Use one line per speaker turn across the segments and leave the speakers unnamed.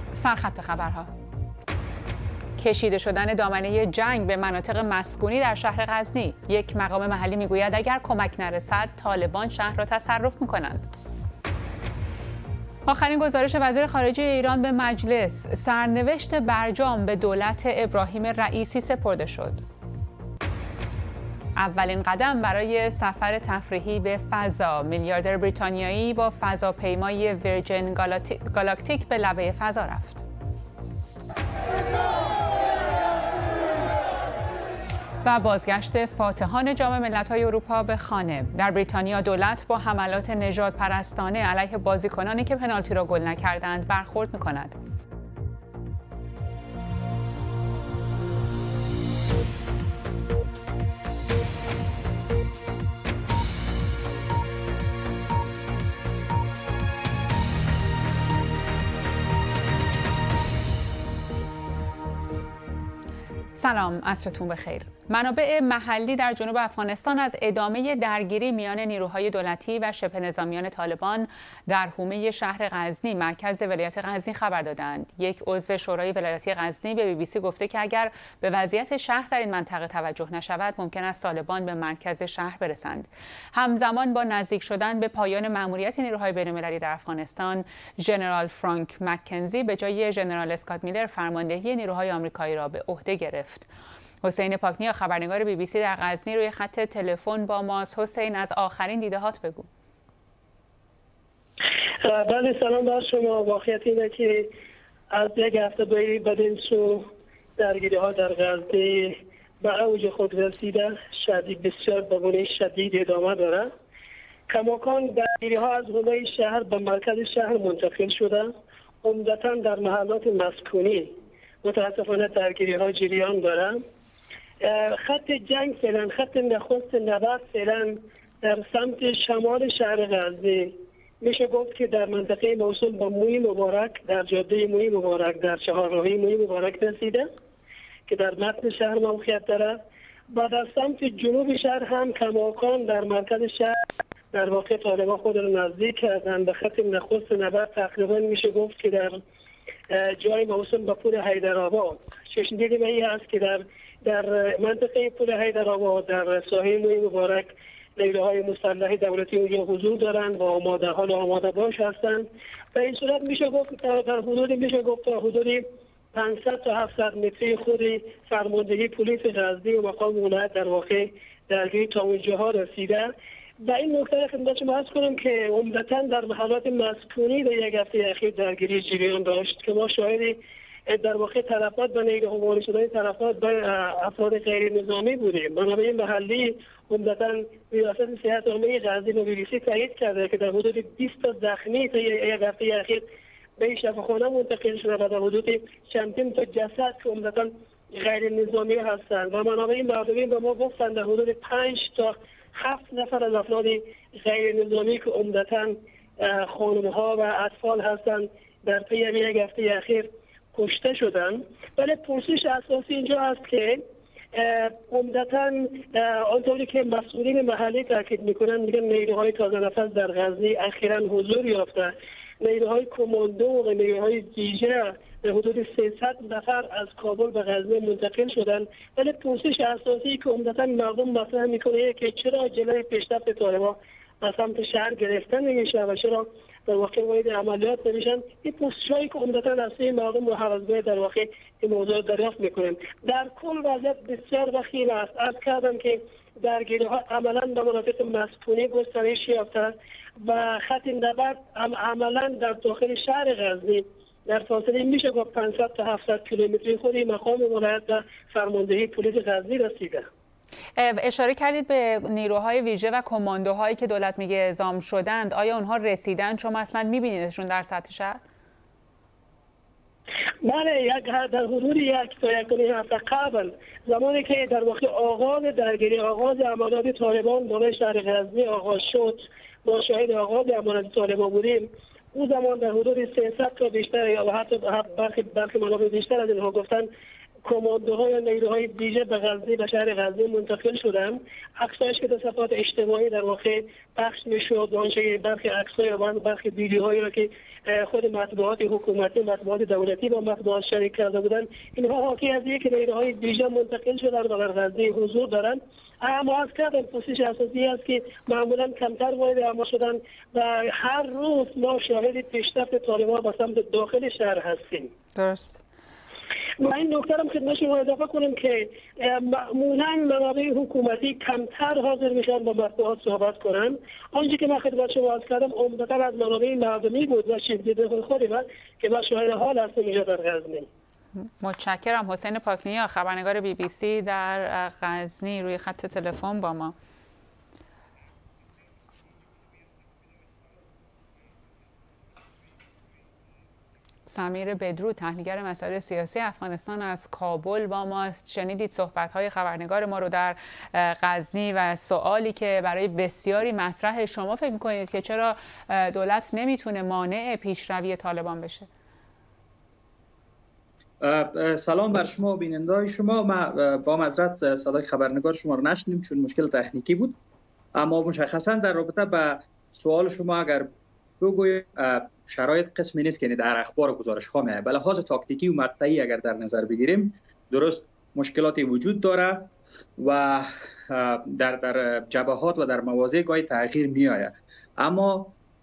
سرخط خبرها: کشیده شدن دامنه جنگ به مناطق مسکونی در شهر غزنی. یک مقام محلی میگوید اگر کمک نرسد طالبان شهر را تصرف میکنند. آخرین گزارش وزیر خارجه ایران به مجلس: سرنوشت برجام به دولت ابراهیم رئیسی سپرده شد. اولین قدم برای سفر تفریحی به فضا: میلیاردر بریتانیایی با فضاپیمای ویرجن گالاکتیک به لبه فضا رفت. و بازگشت فاتحان جام ملت‌های اروپا به خانه. در بریتانیا دولت با حملات نژاد پرستانه علیه بازیکنانی که پنالتی را گل نکردند برخورد می‌کند. سلام، عصرتون بخیر. منابع محلی در جنوب افغانستان از ادامه درگیری میان نیروهای دولتی و شبه نظامیان طالبان در حومه شهر غزنی مرکز ولایت غزنی خبر دادند. یک عضو شورای ولایتی غزنی به BBC گفته که اگر به وضعیت شهر در این منطقه توجه نشود ممکن است طالبان به مرکز شهر برسند. همزمان با نزدیک شدن به پایان مأموریت نیروهای بین‌المللی در افغانستان، ژنرال فرانک مکنزی به جای ژنرال اسکات میلر فرماندهی نیروهای آمریکایی را به عهده گرفت. حسین پاکنیا خبرنگار BBC در غزنی روی خط تلفن با ماست. حسین، از آخرین دیده‌هات بگو.
بله، سلام بر شما. واقعیت اینه که از یک هفته بعد این سو درگیری ها در غزه به اوج خود رسیده، بسیار به گونه شدید ادامه داره. کماکان درگیری ها از حومه شهر به مرکز شهر منتقل شده، عمدتاً در محلات مسکونی متاسفانه درگیری ها جریان داره. خط جنگ فعلا، خط نخست نبرد فعلا در سمت شمال شهر غزه، میشه گفت که در منطقه موصول با موی مبارک، در جاده موی مبارک، در چهارراهی موی مبارک رسیده که در متن شهر موقعیت داره. و در سمت جنوب شهر هم کماکان در مرکز شهر در واقع طالبان خود را نزدیک کردن به خط نخست نبرد. تقریبا میشه گفت که در جای موسوم به پل حیدرآباد چشمگیری به این است که در منطقه پل حیدرآباد در ساحل موی مبارک نیروهای مسلح دولتی اونجا حضور دارند و آماده باش هستند. به این صورت میشه گفت در حدود 500 تا 700 متری خود فرماندهی پلیس غزنی و مقام ولایت در واقع درگیری تا اونجاها رسیده. و این نکته خدمت شما عرض کنم که عمدتاً در محلات مسکونی در یک هفته اخیر درگیری جریان داشت که ما شاهد در واقع تلفات به نیروهای شدن تلفات به افراد غیر نظامی بودیم. منابع محلی عمدتاً ریاست صحت عامه غزنی و BBC تایید کرده که در حدود 20 تا زخمی تا یک هفته اخیر به شفاخانه منتقل شده و در حدود چندین تا جسد که عمدتاً غیر نظامی هستند. و منابع مردمی به ما گفتند در حدود 5 تا 7 نفر از افراد غیر نظامی که عمدتاً خانم‌ها و اطفال هستند در طی یک هفته اخیر کشته شدند. ولی پرسش اساسی اینجا است که عمدتاً آنطوری که مسئولین محلی تاکید میکنند، میگن نیروهای تازه نفس در غزنی اخیراً حضور یافته، نیروهای کماندو و نیروهای ویژه به حدود 300 نفر از کابل به غزنی منتقل شدند. ولی پرسش اساسی که عمدتاً مردم مطرح میکنه که چرا جلوی پیشرفت طالبان به سمت شهر گرفته نمیشه و چرا در واقع وارد عملیات نمیشن. این پرسش‌هایی که عمدتاً از سوی مردم و هوس‌گاه در واقع این موضوع دریافت میکنیم. در کل وضعیت بسیار وخیم است. عرض کردم که درگیری‌ها عملاً به مناطق مسکونی گسترش یافته و خط نبرد عملاً در داخل شهر غزنی در فاصله میشه گفت 500 تا 700 کیلومتری خود مقام ولایت و فرماندهی پلیس غزنی رسیده.
اشاره کردید به نیروهای ویژه و کماندوهایی که دولت میگه اعزام شدند. آیا اونها رسیدن؟ شما اصلا میبینیدشون در سطح شهر؟
بله، در حدود یک تا یک هفته قبل زمانی که در واقع آغاز درگیری، آغاز عملیات طالبان در شهر غزنی آغاز شد، ما شاهد آغاز عملیات طالبان بودیم. اون زمان در حدود 300 تا بیشتر یا حتی برخی منابع بیشتر از اینها گفتن کماندوها یا نیروهای ویژه به غزنی به شهر غزنی منتقل شدن. عکسایش که در صفحات اجتماعی در واقع پخش میشد، آنچه برخی عکس‌های و برخی ویدیوهایی را که خود مطبوعات حکومتی، مطبوعات دولتی با مطبوعات شریک کرده بودند، اینها حاکی از یک نیروهای ویژه منتقل شدن و در غزنی حضور دارند. اما از کردن پوزش اساسی است که معمولا کمتر وارد اعما شدن و هر روز ما شاهد پیشرفت طالبان به سمت داخل شهر هستیم.
درست.
و این نکته هم خدمت شما اضافه کنیم که معمولا منابع حکومتی کمتر حاضر میشن با مطبوعات صحبت کنن. آنچه که من خدمت شما عرض کردم عمدتاً از منابع مردمی بود و شنیده خودی من که ما شاهد حال هستیم اینجا در غزنی.
متشکرم. حسین پاکنیا، خبرنگار BBC در غزنی، روی خط تلفن با ما. سمیر بدرود، تحلیلگر مسائل سیاسی افغانستان، از کابل با ماست. شنیدید صحبت‌های خبرنگار ما رو در غزنی و سوالی که برای بسیاری مطرحه. شما فکر می‌کنید که چرا دولت نمیتونه مانع پیشروی طالبان بشه؟
سلام بر شما بیننده‌های شما. ما با معذرت صدای خبرنگار شما رو نشنیدیم چون مشکل تکنیکی بود، اما مشخصا در رابطه با سوال شما اگر بگویم شرایط قسمی نیست که در اخبار و گزارش‌ها میاد. به لحاظ تاکتیکی و مقطعی اگر در نظر بگیریم درست مشکلاتی وجود داره و در جبهات و در مواضع گاهی تغییر میآید، اما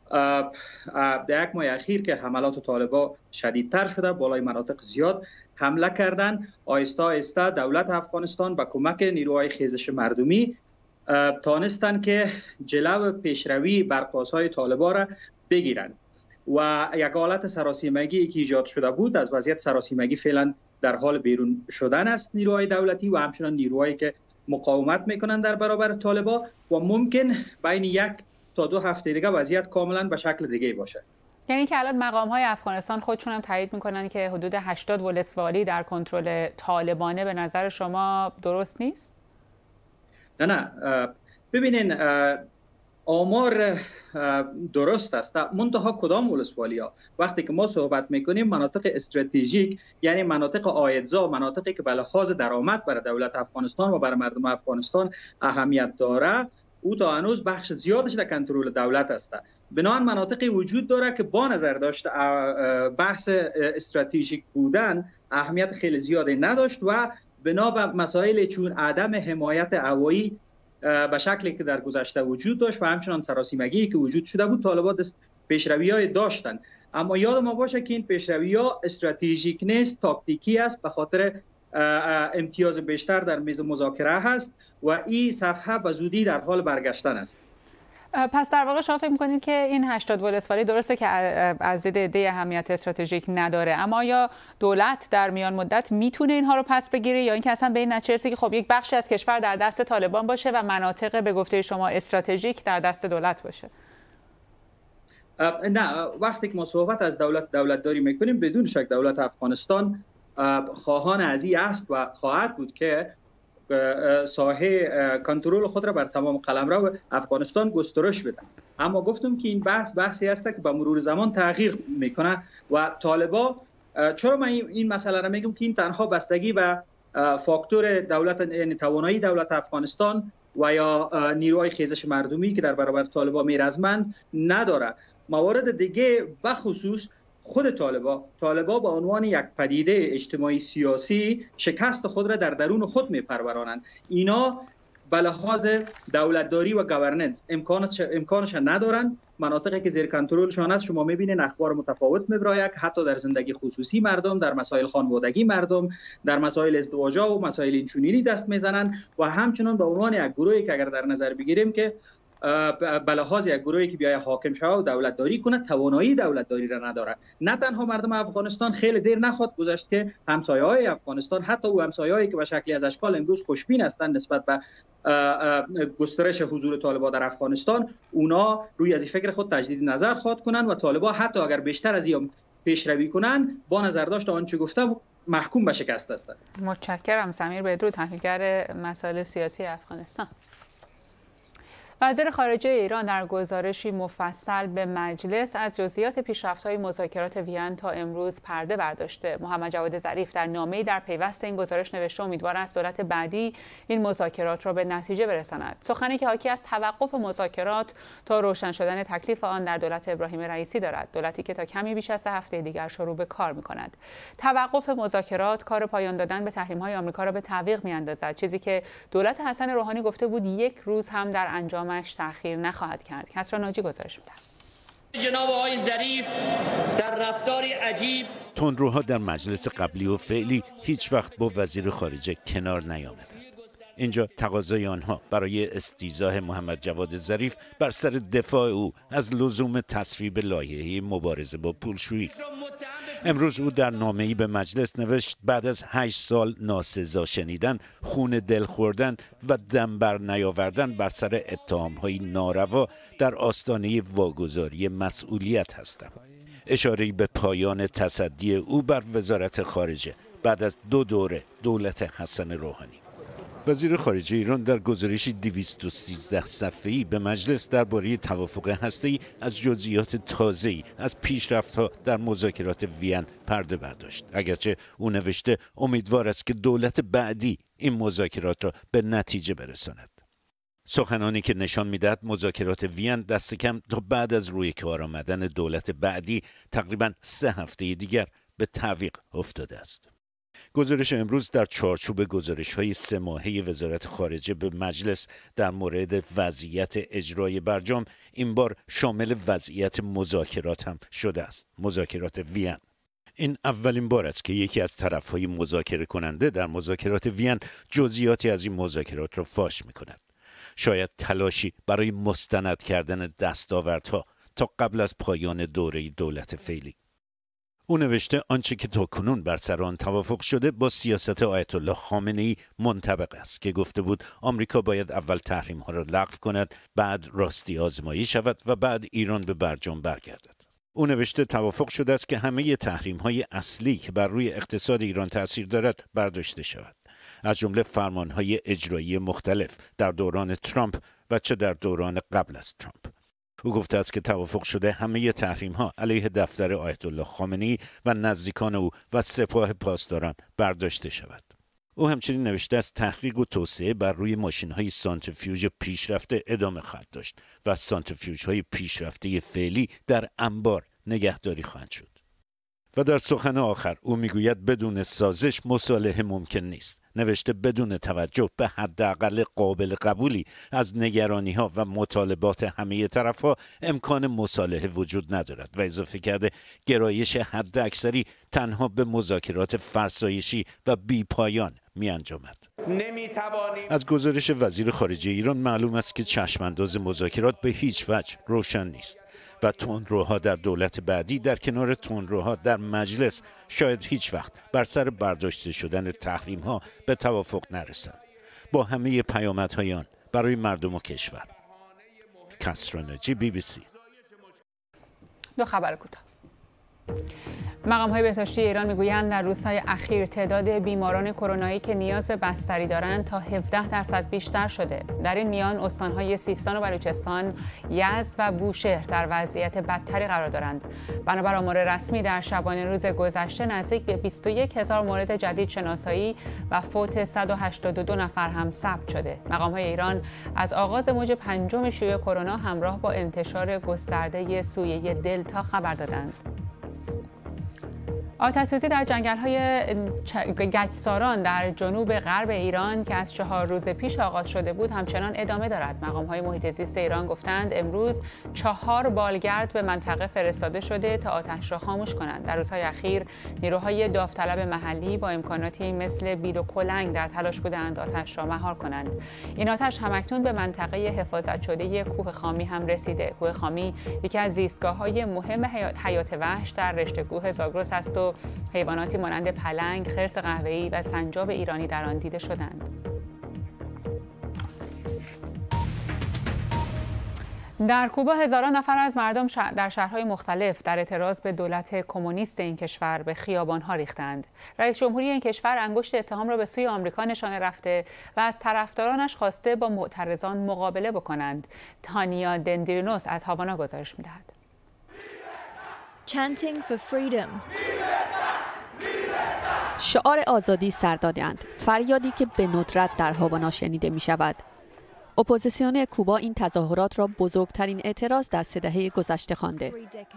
در یک ماه اخیر که حملات طالبان شدیدتر شده، بالای مناطق زیاد حمله کردن، آهسته آهسته دولت افغانستان با کمک نیروهای خیزش مردمی تانستن که جلو پیشروی برپاسهای طالبان را بگیرند و یک حالت سراسیمگی که ایجاد شده بود، از وضعیت سراسیمگی فعلا در حال بیرون شدن است نیروهای دولتی و همچنان نیروهایی که مقاومت میکنند در برابر طالبان و ممکن بین 1 تا 2 هفته دیگه وضعیت کاملا به شکل دیگه باشه.
یعنی که الان مقام‌های افغانستان خودشون هم تایید میکنن که حدود 80 ولسوالی در کنترل طالبانه. به نظر شما درست نیست؟
نه ببینین، آمار درست است، منتها کدام ولسوالی‌ها؟ وقتی که ما صحبت میکنیم مناطق استراتژیک، یعنی مناطق عایدزا، مناطقی که به لحاظ درآمد برای دولت افغانستان و برای مردم افغانستان اهمیت داره، او تا هنوز بخش زیادش در کنترل دولت است. بنابراین مناطقی وجود داره که با نظر داشت بحث استراتژیک بودن اهمیت خیلی زیادی نداشت و بنا به مسائل چون عدم حمایت هوایی به شکلی که در گذشته وجود داشت و همچنان سراسیمگی که وجود شده بود، طالبان پیشروی‌های داشتند. اما یاد ما باشه که این پیشروی‌ها استراتژیک نیست، تاکتیکی است، به خاطر امتیاز بیشتر در میز مذاکره هست و این صفحه به زودی در حال برگشتن است.
پس در واقع شما فکر می‌کنید که این 80 ولسوالی درسته که از دید عده اهمیت استراتژیک نداره، اما یا دولت در میان مدت میتونه اینها رو پس بگیره یا اینکه اصلا به این نتیجه رسید که خب یک بخشی از کشور در دست طالبان باشه و مناطق به گفته شما استراتژیک در دست دولت باشه؟
نه، وقتی که ما صحبت از دولتداری میکنیم بدون شک دولت افغانستان خواهان از این است و خواهد بود که ساحه کنترل خود را بر تمام قلمرو افغانستان گسترش بده. اما گفتم که این بحثی است که با مرور زمان تغییر میکنه و طالبان، چرا من این مسئله را میگم که این تنها بستگی به فاکتور دولت، یعنی توانایی دولت افغانستان و یا نیروهای خیزش مردمی که در برابر طالبان میرزمند نداره. موارد دیگه بخصوص خود طالبان به عنوان یک پدیده اجتماعی سیاسی شکست خود را در درون خود میپرورانند. اینا به لحاظ دولتداری و گورننس امکانش ندارند. مناطقی که زیر کنترلشان است شما میبینید اخبار متفاوت میبراید، حتی در زندگی خصوصی مردم، در مسائل خانوادگی مردم، در مسائل ازدواج‌ها و مسائل اینچنینی دست میزنند و همچنان به عنوان یک گروهی که اگر در نظر بگیریم که به لحاظ یک گروهی که بیای حاکم شود و دولتداری کنه، توانایی دولتداری را نداره. نه تنها مردم افغانستان خیلی دیر نخواهد گذشت که همسایه‌های افغانستان، حتی او همسایه‌هایی که به شکلی از اشکال امروز خوشبین هستند نسبت به گسترش حضور طالبان در افغانستان، اونا روی از این فکر خود تجدید نظر خواهد کنند و طالبان حتی اگر بیشتر از این پیشروی کنند با نظر داشت آنچه گفتم محکوم به شکست هستند.
متشکرم. سمیر بدرود، تحلیلگر مسائل سیاسی افغانستان. وزیر خارجه ایران در گزارشی مفصل به مجلس از جزئیات پیشرفت‌های مذاکرات وین تا امروز پرده برداشته. محمد جواد ظریف در نامه‌ای در پیوست این گزارش نوشته امیدوار است دولت بعدی این مذاکرات را به نتیجه برساند. سخنی که حاکی از توقف مذاکرات تا روشن شدن تکلیف آن در دولت ابراهیم رئیسی دارد، دولتی که تا کمی بیش از 3 هفته دیگر شروع به کار می‌کند. توقف مذاکرات کار پایان دادن به تحریم‌های آمریکا را به تعویق می‌اندازد، چیزی که دولت حسن روحانی گفته بود یک روز هم در انجام تأخیر نخواهد کرد. کسری ناجی گزارش می‌دهد.
جناب آقای ظریف در رفتاری عجیب
تندروها در مجلس قبلی و فعلی هیچ وقت با وزیر خارجه کنار نیامدند. اینجا تقاضای آنها برای استیضاح محمد جواد ظریف بر سر دفاع او از لزوم تصویب لایحه مبارزه با پولشویی. امروز او در نامه‌ای به مجلس نوشت بعد از 8 سال ناسزا شنیدن، خون دل خوردن و دم بر نیاوردن بر سر اتهام‌های ناروا در آستانه واگذاری مسئولیت هستم. اشاره‌ای به پایان تصدی او بر وزارت خارجه بعد از 2 دوره دولت حسن روحانی. وزیر خارجه ایران در گزارشی 213 صفحه‌ای به مجلس درباره توافق هسته‌ای از جزئیات تازه‌ای از پیشرفت‌ها در مذاکرات وین پرده برداشت. اگرچه او نوشته امیدوار است که دولت بعدی این مذاکرات را به نتیجه برساند. سخنانی که نشان می‌دهد مذاکرات وین دست کم تا بعد از روی کار آمدن دولت بعدی تقریباً 3 هفته دیگر به تعویق افتاده است. گزارش امروز در چارچوب گزارش‌های 3 ماهه وزارت خارجه به مجلس در مورد وضعیت اجرای برجام این بار شامل وضعیت مذاکرات هم شده است. مذاکرات وین. این اولین بار است که یکی از طرف‌های مذاکره کننده در مذاکرات وین جزئیاتی از این مذاکرات را فاش می‌کند. شاید تلاشی برای مستند کردن دستاوردها تا قبل از پایان دوره دولت فعلی. او نوشته آنچه که تاکنون بر سر آن توافق شده با سیاست آیت الله خامنه‌ای منطبق است که گفته بود آمریکا باید اول تحریم‌ها را لغو کند، بعد راستی آزمایی شود و بعد ایران به برجام برگردد. او نوشته توافق شده است که همه تحریم‌های اصلی که بر روی اقتصاد ایران تأثیر دارد برداشته شود، از جمله فرمان‌های اجرایی مختلف در دوران ترامپ و چه در دوران قبل از ترامپ. او گفته است که توافق شده همه تحریم‌ها علیه دفتر آیت الله خامنه‌ای و نزدیکان او و سپاه پاسداران برداشته شود. او همچنین نوشته است تحقیق و توسعه بر روی ماشین‌های سانتریفیوژ پیشرفته ادامه خواهد داشت و سانتریفیوژهای پیشرفته فعلی در انبار نگهداری خواهند شد. و در سخن آخر او میگوید بدون سازش مصالحه ممکن نیست. نوشته بدون توجه به حداقل قابل قبولی از نگرانی‌ها و مطالبات همه طرف‌ها امکان مصالحه وجود ندارد و اضافه کرده گرایش حداکثری تنها به مذاکرات فرسایشی و بی‌پایان می‌انجامد. از گزارش وزیر خارجه ایران معلوم است که چشم‌انداز مذاکرات به هیچ وجه روشن نیست و تندروها در دولت بعدی در کنار تندروها در مجلس شاید هیچ وقت بر سر برداشته شدن تحریم‌ها به توافق نرسند با همه پیامدهای آن برای مردم و کشور. کسری ناجی BBC.
2 خبر کوتاه. مقام‌های بهداشتی ایران میگویند در روزهای اخیر تعداد بیماران کرونایی که نیاز به بستری دارند تا 17% بیشتر شده. در این میان استان‌های سیستان و بلوچستان، یزد و بوشهر در وضعیت بدتری قرار دارند. بنابر آمار رسمی در شبانه روز گذشته نزدیک به 21,000 مورد جدید شناسایی و فوت 182 نفر هم ثبت شده. مقام‌های ایران از آغاز موج 5 شیوع کرونا همراه با انتشار گسترده سویه دلتا خبر دادند. آتش‌سوزی در جنگل‌های گچساران در جنوب غرب ایران که از 4 روز پیش آغاز شده بود همچنان ادامه دارد. مقام‌های محیط زیست ایران گفتند امروز 4 بالگرد به منطقه فرستاده شده تا آتش را خاموش کنند. در روزهای اخیر نیروهای داوطلب محلی با امکاناتی مثل بید و کلنگ در تلاش بودند آتش را مهار کنند. این آتش همکنون به منطقه حفاظت شده کوه خامی هم رسیده. کوه خامی یکی از زیستگاه‌های مهم حیات وحش در رشته کوه زاگرس است و حیواناتی مانند پلنگ، خرس قهوه‌ای و سنجاب ایرانی در آن دیده شدند. در کوبا هزاران نفر از مردم در شهرهای مختلف در اعتراض به دولت کمونیست این کشور به خیابان‌ها ریختند. رئیس جمهوری این کشور انگشت اتهام را به سوی آمریکا نشانه رفته و از طرفدارانش خواسته با معترضان مقابله بکنند. تانیا دندرینوس از هاوانا گزارش می‌دهد.
Chanting for freedom.
شعار آزادی سر داده‌اند، فریادی که به ندرت در هاوانا شنیده می‌شود. اپوزیسیون کوبا این تظاهرات را بزرگترین اعتراض در 3 دهه گذشته خوانده.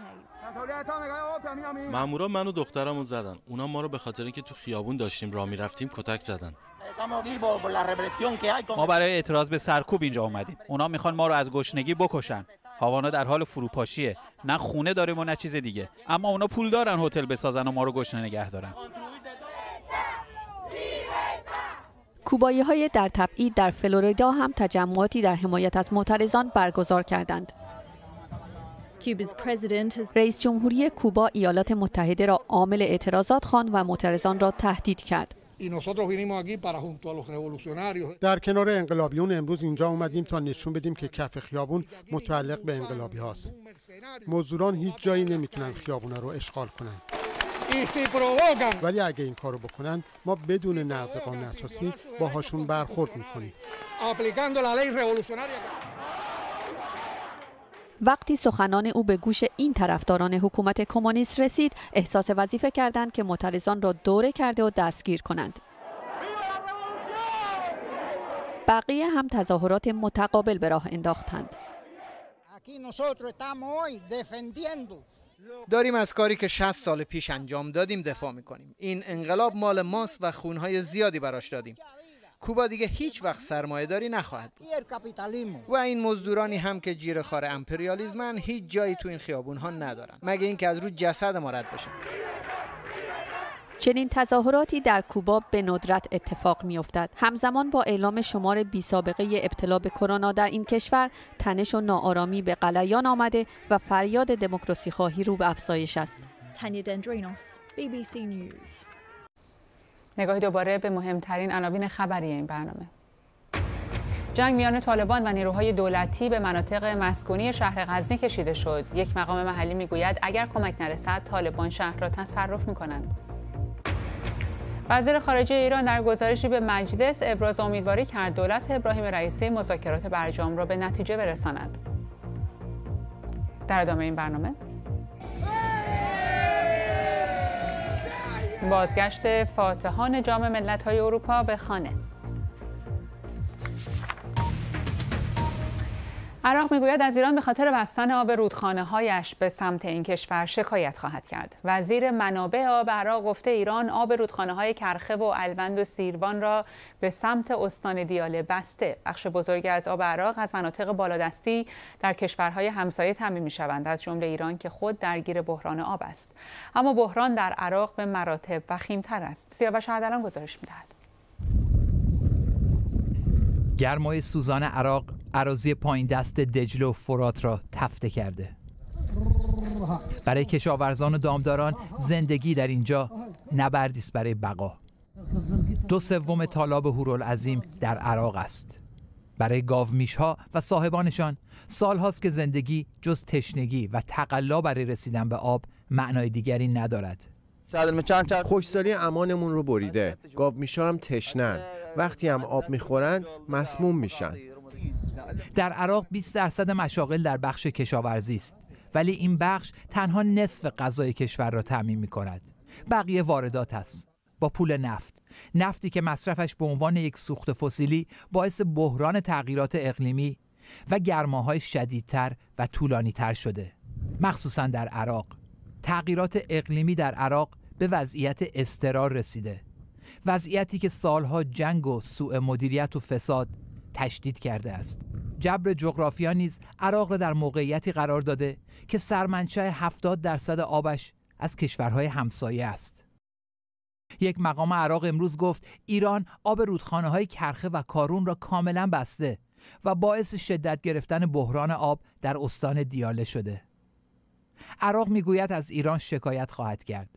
مامورا من و دخترمو زدن. اونا ما رو به خاطر اینکه تو خیابون داشتیم راه میرفتیم کتک زدن.
ما برای اعتراض به سرکوب اینجا اومدیم. اونا میخوان ما رو از گشنگی بکشن. هاوانا در حال فروپاشیه. نه خونه داریم و نه چیز دیگه. اما اونا پول دارن هتل بسازن و ما رو گشنه نگه دارن.
کوبایی‌های در تبعید در فلوریدا هم تجمعاتی در حمایت از معترضان برگزار کردند. رئیس جمهوری کوبا ایالات متحده را عامل اعتراضات خواند و معترضان را تهدید کرد.
در کنار انقلابیون امروز اینجا اومدیم تا نشون بدیم که کف خیابون متعلق به انقلابی هاست. مزدوران هیچ جایی نمیتونن خیابونا رو اشغال کنن. ولی اگه این کارو بکنن ما بدون نقض قانون اساسی باهاشون برخورد میکنیم.
وقتی سخنان او به گوش این طرفداران حکومت کمونیست رسید، احساس وظیفه کردند که معترضان را دوره کرده و دستگیر کنند. بقیه هم تظاهرات متقابل به راه انداختند.
داریم از کاری که 60 سال پیش انجام دادیم دفاع میکنیم. این انقلاب مال ماست و خونهای زیادی براش دادیم. کوبا دیگه هیچ وقت سرمایه‌داری نخواهد بود. و این مزدورانی هم که جیره‌خوار امپریالیسمن هیچ جایی تو این خیابون‌ها ندارن مگه اینکه از روی جسد ما رد بشن.
چنین تظاهراتی در کوبا به ندرت اتفاق می‌افتد. همزمان با اعلام شمار بی‌سابقه ابتلا به کرونا در این کشور، تنش و ناآرامی به غلیان آمده و فریاد دموکراسی خواهی رو به افزایش است.
تانیا دندرینوس، BBC News.
نگاهی دوباره به مهمترین عناوین خبری این برنامه. جنگ میان طالبان و نیروهای دولتی به مناطق مسکونی شهر غزنی کشیده شد. یک مقام محلی میگوید اگر کمک نرسد طالبان شهر را تصرف میکنند. وزیر خارجه ایران در گزارشی به مجلس ابراز امیدواری کرد دولت ابراهیم رئیسی مذاکرات برجام را به نتیجه برساند. در ادامه این برنامه بازگشت فاتحان جام ملت‌های اروپا به خانه. عراق میگوید از ایران به خاطر بستن آب رودخانه‌هایش به سمت این کشور شکایت خواهد کرد. وزیر منابع آب عراق گفته ایران آب رودخانه‌های کرخه و الوند و سیروان را به سمت استان دیاله بسته. بخش بزرگی از آب عراق از مناطق بالادستی در کشورهای همسایه تامین می‌شوند، از جمله ایران که خود درگیر بحران آب است. اما بحران در عراق به مراتب وخیم‌تر است. سیاوش اردلان گزارش می‌دهد.
گرمای سوزان عراق اراضی پایین دست دجله و فرات را تفته کرده. برای کشاورزان و دامداران زندگی در اینجا نبردی است برای بقا. 2/3 تالاب هورالعظیم در عراق است. برای گاومیش‌ها و صاحبانشان سال‌هاست که زندگی جز تشنگی و تقلا برای رسیدن به آب معنای دیگری ندارد.
خشکسالی امانمون رو بریده. گاومیش‌ها هم تشنن. وقتی هم آب میخورن مسموم میشن.
در عراق 20% مشاغل در بخش کشاورزی است، ولی این بخش تنها نصف غذای کشور را تامین می‌کند. بقیه واردات است. با پول نفتی که مصرفش به عنوان یک سوخت فسیلی باعث بحران تغییرات اقلیمی و گرماهای شدیدتر و طولانی‌تر شده. مخصوصاً در عراق. تغییرات اقلیمی در عراق به وضعیت اضطرار رسیده. وضعیتی که سالها جنگ و سوء مدیریت و فساد تشدید کرده است. جبر جغرافیا نیز عراق را در موقعیتی قرار داده که سرمنشأ 70% آبش از کشورهای همسایه است. یک مقام عراق امروز گفت ایران آب رودخانه‌های کرخه و کارون را کاملا بسته و باعث شدت گرفتن بحران آب در استان دیاله شده. عراق میگوید از ایران شکایت خواهد کرد.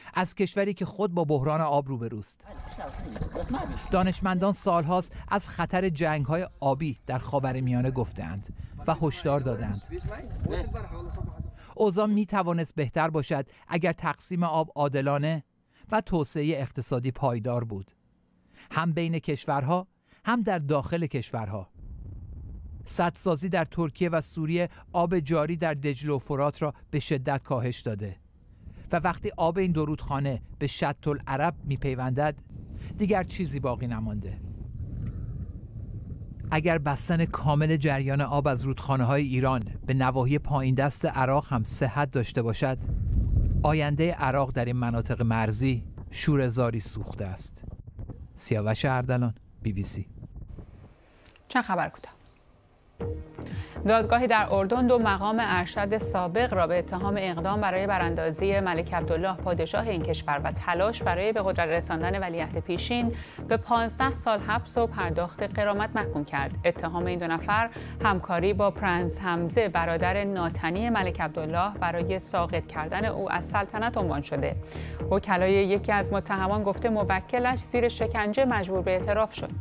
از کشوری که خود با بحران آب روبروست. دانشمندان سالهاست از خطر جنگ‌های آبی در خاورمیانه گفتند و هشدار دادند. اوضاع می‌توانست بهتر باشد اگر تقسیم آب عادلانه و توسعه اقتصادی پایدار بود، هم بین کشورها هم در داخل کشورها. سدسازی در ترکیه و سوریه آب جاری در دجله و فرات را به شدت کاهش داده و وقتی آب این دو رودخانه به شط العرب میپیوندد دیگر چیزی باقی نمانده. اگر بستن کامل جریان آب از رودخانه‌های ایران به نواحی پایین دست عراق هم صحت داشته باشد، آینده عراق در این مناطق مرزی شوره‌زاری سوخته است. سیاوش اردلان، BBC.
چند خبر کوتاه. دادگاهی در اردن دو مقام ارشد سابق را به اتهام اقدام برای براندازی ملک عبدالله پادشاه این کشور و تلاش برای به قدرت رساندن ولیعهد پیشین به 15 سال حبس و پرداخت غرامت محکوم کرد. اتهام این دو نفر همکاری با پرنس حمزه برادر ناتنی ملک عبدالله برای ساقط کردن او از سلطنت عنوان شده. وکلای یکی از متهمان گفته موکلش زیر شکنجه مجبور به اعتراف شد.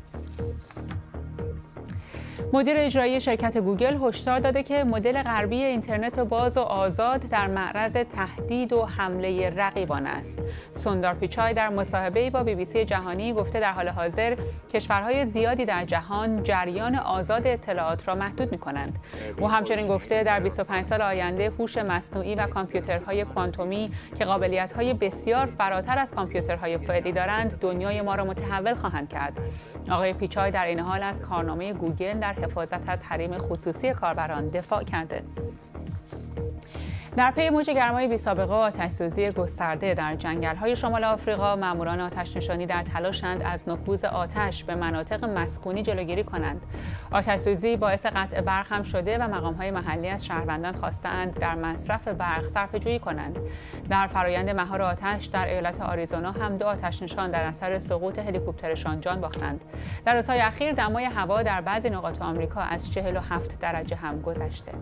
مدیر اجرایی شرکت گوگل هشدار داده که مدل غربی اینترنت باز و آزاد در معرض تهدید و حمله رقیبان است. سوندار پیچای در مصاحبه‌ای با BBC جهانی گفته در حال حاضر کشورهای زیادی در جهان جریان آزاد اطلاعات را محدود می‌کنند. او همچنین گفته در 25 سال آینده هوش مصنوعی و کامپیوترهای کوانتومی که قابلیت‌های بسیار فراتر از کامپیوترهای فعلی دارند دنیای ما را متحول خواهند کرد. آقای پیچای در این حال از کارنامه گوگل در حفاظت از حریم خصوصی کاربران دفاع کرده. در پی موج گرمای بی‌سابقه آتش‌سوزی گسترده در جنگل‌های شمال آفریقا، ماموران آتش‌نشانی در تلاشند از نفوذ آتش به مناطق مسکونی جلوگیری کنند. آتش‌سوزی باعث قطع برق هم شده و مقام‌های محلی از شهروندان خواستند در مصرف برق صرفه‌جویی کنند. در فرایند مهار آتش در ایالت آریزونا هم دو آتش‌نشان در اثر سقوط هلیکوپترشان جان باختند. در روزهای اخیر دمای هوا در بعضی نقاط آمریکا از 47 درجه هم گذشته.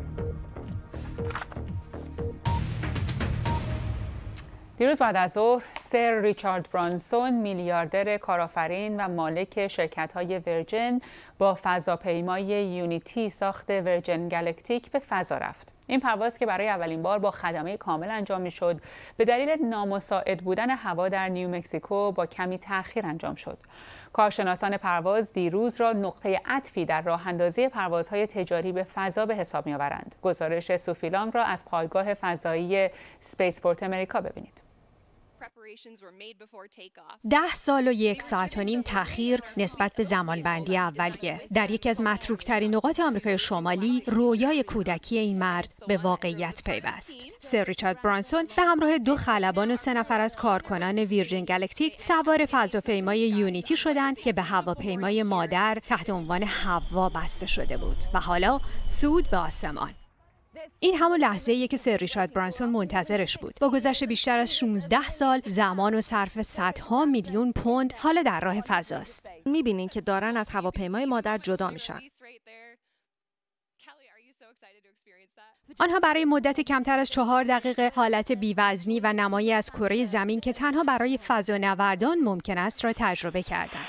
دیروز بعد از ظهر سر ریچارد برانسون میلیاردر کارآفرین و مالک شرکت‌های ورجن با فضاپیمای یونیتی ساخت ورجن گالکتیک به فضا رفت. این پرواز که برای اولین بار با خدمه کامل انجام می‌شد، به دلیل نامساعد بودن هوا در نیومکزیکو با کمی تأخیر انجام شد. کارشناسان پرواز دیروز را نقطه عطفی در راه‌اندازی پروازهای تجاری به فضا به حساب می‌آورند. گزارش سوفیلانگ را از پایگاه فضایی اسپیسپورت امریکا ببینید.
10 سال و 1 ساعت و نیم تأخیر نسبت به زمانبندی اولیه. در یکی از متروک‌ترین نقاط آمریکای شمالی، رویای کودکی این مرد به واقعیت پیوست. سر ریچارد برانسون به همراه 2 خلبان و 3 نفر از کارکنان ویرجین گالکتیک سوار فضاپیمای یونیتی شدند که به هواپیمای مادر تحت عنوان هوا بسته شده بود و حالا صعود به آسمان. این همون لحظه‌ایه که سر ریچارد برانسون منتظرش بود. با گذشت بیشتر از 16 سال، زمان و صرف صدها میلیون پوند حالا در راه فضاست.
می‌بینین که دارن از هواپیمای مادر جدا میشن.
آنها برای مدت کمتر از 4 دقیقه حالت بی‌وزنی و نمایی از کره زمین که تنها برای فضانوردان ممکن است را تجربه کردند.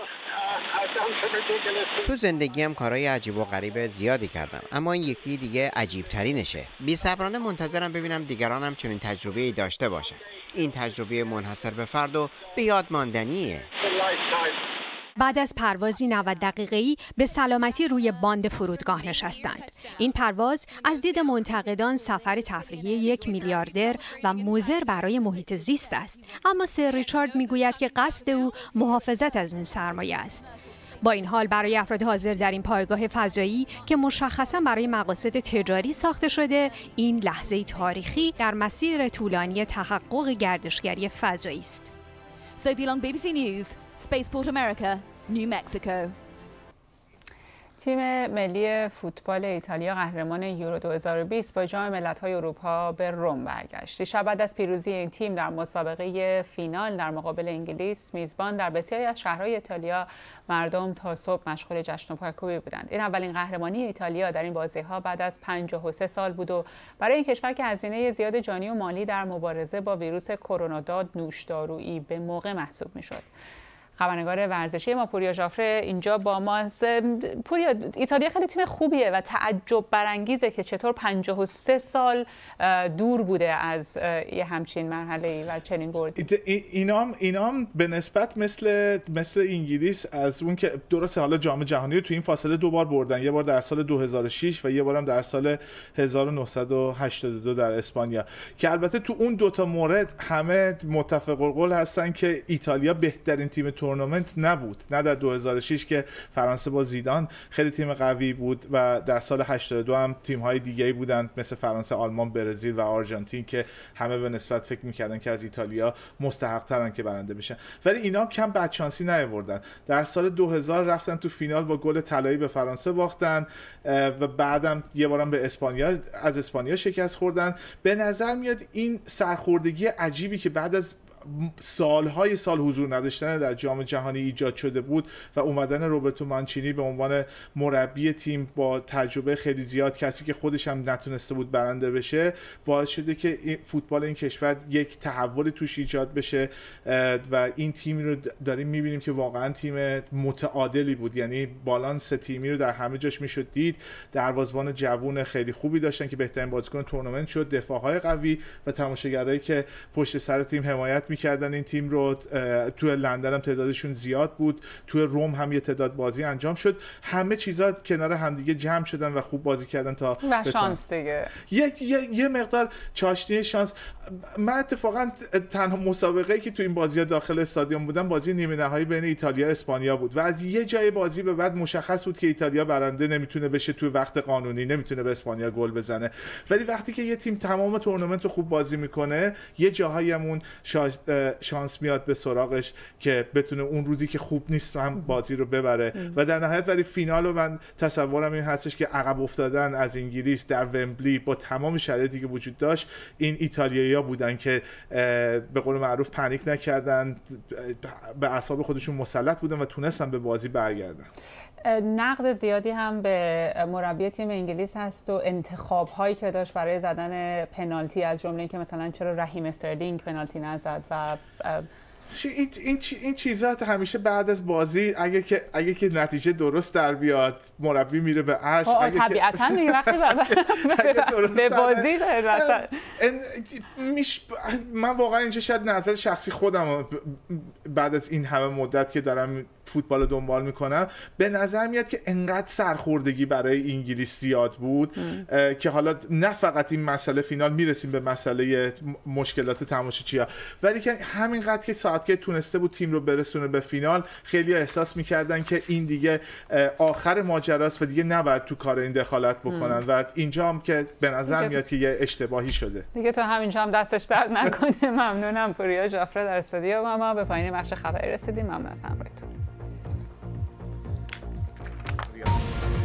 تو زندگیم کارهای عجیب و غریب زیادی کردم، اما این یکی دیگه عجیب ترینشه. بی‌صبرانه منتظرم ببینم دیگران هم چنین تجربه‌ای داشته باشن. این تجربه منحصر به فرد و به یاد ماندنیه.
بعد از پروازی 90 دقیقه‌ای به سلامتی روی باند فرودگاه نشستند. این پرواز از دید منتقدان سفر تفریحی 1 میلیاردر و مضر برای محیط زیست است، اما سر ریچارد میگوید که قصد او محافظت از این سرمایه است. با این حال برای افراد حاضر در این پایگاه فضایی که مشخصاً برای مقاصد تجاری ساخته شده، این لحظه تاریخی در مسیر طولانی تحقق گردشگری فضایی است.
Sophie Long, BBC News, Spaceport America, New Mexico.
تیم ملی فوتبال ایتالیا قهرمان یورو 2020 با جام ملت‌های اروپا به روم برگشت. دیشب بعد از پیروزی این تیم در مسابقه فینال در مقابل انگلیس میزبان در بسیاری از شهرهای ایتالیا مردم تا صبح مشغول جشن و پایکوبی بودند. این اولین قهرمانی ایتالیا در این بازی‌ها بعد از 53 سال بود و برای این کشور که هزینه زیاد جانی و مالی در مبارزه با ویروس کرونا داد، نوشدارویی به موقع محسوب می‌شد. خبرنگار ورزشی ما پوریا ژافره اینجا با ماست. پوریا، ایتالیا خیلی تیم خوبیه و تعجب برانگیزه که چطور 53 سال دور بوده از یه همچین مرحله‌ای و چنین بردی.
اینام به نسبت مثل انگلیس از اون که درسته حالا جام جهانی رو تو این فاصله 2 بار بردن، یه بار در سال 2006 و یه بارم در سال 1982 در اسپانیا، که البته تو اون دوتا مورد همه متفق القول هستن که ایتالیا بهترین تیم تورنمنت نبود. نه در 2006 که فرانسه با زیدان خیلی تیم قوی بود و در سال 82 هم تیم‌های دیگه‌ای بودند مثل فرانسه، آلمان، برزیل و آرژانتین که همه به نسبت فکر می‌کردن که از ایتالیا مستحق‌ترن که برنده بشن، ولی اینا کم بدشانسی نیاوردن. در سال 2000 رفتن تو فینال با گل طلایی به فرانسه باختن و بعدم یه بارم به اسپانیا شکست خوردن. به نظر میاد این سرخوردگی عجیبی که بعد از سالهای سال حضور نداشتن در جام جهانی ایجاد شده بود و اومدن روبرتو مانچینی به عنوان مربی تیم با تجربه خیلی زیاد، کسی که خودش هم نتونسته بود برنده بشه، باعث شده که فوتبال این کشور یک تحول توش ایجاد بشه و این تیمی رو داریم میبینیم که واقعا تیم متعادلی بود. یعنی بالانس تیمی رو در همه جاش میشد دید. دروازه‌بان جوون خیلی خوبی داشتن که بهترین بازیکن تورنمنت شد، دفاع‌های قوی و تماشاگرایی که پشت سر تیم حمایت میکردن این تیم رو. تو لندن هم تعدادشون زیاد بود، تو روم هم یه تعداد بازی انجام شد. همه چیزا کنار همدیگه جمع شدن و خوب بازی کردن تا
و شانس دیگه
یه مقدار چاشنی شانس. من اتفاقا تنها مسابقه‌ای که تو این بازی‌ها داخل استادیوم بودم بازی نیمه نهایی بین ایتالیا و اسپانیا بود و از یه جای بازی به بعد مشخص بود که ایتالیا برنده نمیتونه بشه، تو وقت قانونی نمیتونه به اسپانیا گل بزنه. ولی وقتی که یه تیم تمام تورنمنت رو خوب بازی میکنه، یه جاهایی همون شانس میاد به سراغش که بتونه اون روزی که خوب نیست رو هم بازی رو ببره و در نهایت ولی فینال رو من تصورم این هستش که عقب افتادن از انگلیس در ومبلی با تمام شرایطی که وجود داشت، این ایتالیایی‌ها بودن که به قول معروف پنیک نکردن، به اعصاب خودشون مسلط بودن و تونستن به بازی برگردن.
نقد زیادی هم به مربی تیم انگلیس هست و انتخاب هایی که داشت برای زدن پنالتی، از جمله اینکه مثلا چرا رحیم استرلینگ پنالتی نزد و
این چیزا همیشه بعد از بازی اگه که نتیجه درست در بیاد مربی میره به عرش.
طبیعتاً دیگه وقتی به بازی
من واقعا اینجا شاید نظر شخصی خودم بعد از این همه مدت که دارم فوتبال رو دنبال میکنم، به نظر میاد که انقدر سرخوردگی برای انگلیس زیاد بود که حالا نه فقط این مسئله فینال، میرسیم به مسئله مشکلات تماشاچی‌ها، ولی که همینقدر که ساعت که تونسته بود تیم رو برسونه به فینال، خیلی احساس میکردن که این دیگه آخر ماجراست و دیگه نباید تو کار این دخالت بکنن و اینجا هم که به نظر میاد که یه اشتباهی شده
دیگه. تا همینجا هم دستش درد نکنه. ممنونم پوریا ژافره در استودیو. ما به پایان بخش خبری رسیدیم. ممنون از همراهیتون.